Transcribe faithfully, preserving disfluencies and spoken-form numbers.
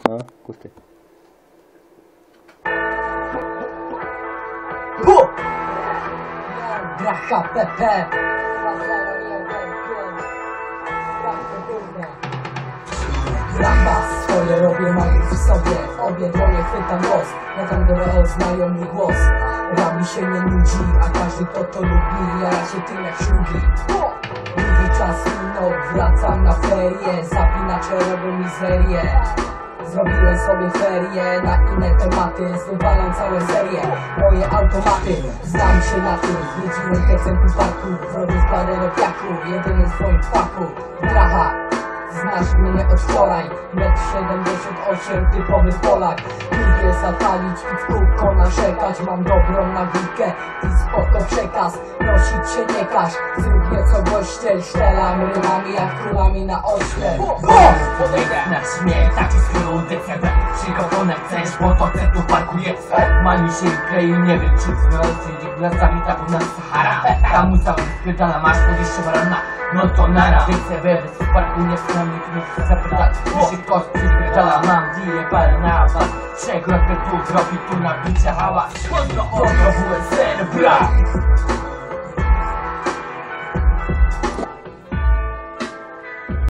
No, kusty. Bracha P P. Ramba swoje robię, mam przy sobie. W obie dłonie chwytam los. Nadam do znajomy głos. Rami się nie nudzi, a każdy kto to lubi, jara się tym jak ślubi. Długi czas minął, wracam na ferie. Zapinacze robią mizerię. Zrobiłem sobie ferie na inne tematy, zdobalam całe serie. Moje automaty, znam się na tym. Jeździłem kecem po parku, zrobił parę lepiaku. Jedyny z twoim faku, bracha. Znasz mnie od wczoraj, metr siedemdziesiąt osiem, typowy Polak. Lubię zapalić i w kółko narzekać. Mam dobrą nawykę i spoko przekaz. Nosić się nie każ, zrób nieco gościel. Szczelam rymami jak królami na ośle. Na śmiech, taki stylu decydent. Przygotowane chcesz, bo to tu w parku jest. Mani się i nie wiem czy znalazł się gwiazdami taką na Sahara. Ta muza wyspierdala, masz dwadzieścia barana. No to nara, więcej wejdę w parku nie chcę mnie tu zapytać. Mi się ktoś przypierdala, mam deal, parę na was. Trzech rapy tu, dropi tu na bicie hałas. Pozdro, pozdro, W S N, brak.